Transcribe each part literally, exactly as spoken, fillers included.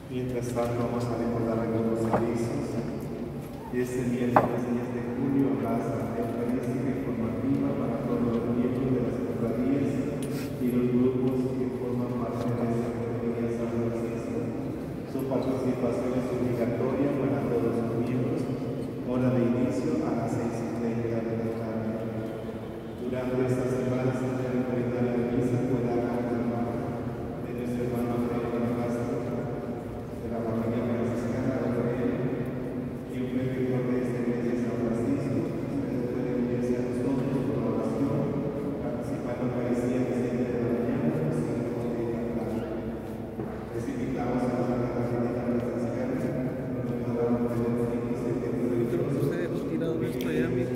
Mientras tanto, vamos a recordar algunos servicios. Este miércoles diez de julio habrá esta eucarística informativa para todos los miembros de las cofradías y los grupos que forman parte de esta cofradía San Francisco. Su participación es obligatoria para todos los miembros. Hora de inicio a las seis y treinta de la tarde. Durante esta semana se debe brindar la misa por la alma de nuestro hermano Fray Castro, de la familia franciscana de Corea, y un benefactor de esta iglesia San Francisco. Ustedes pueden unirse a nosotros por oración, participar en la Eucaristía a las siete de la mañana, o si no pueden cantar. Les invitamos a la Católica Franciscana, donde podrán tener un inicio de Dios. Ustedes hemos tirado esto ya, miren.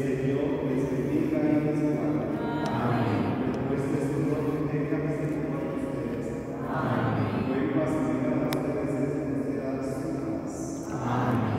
Señor les bendiga y les guarde. Amén. Después de su nombre tenga misericordia de ustedes. Amén. Buen paz y vengan a ustedes desde su paz. Amén.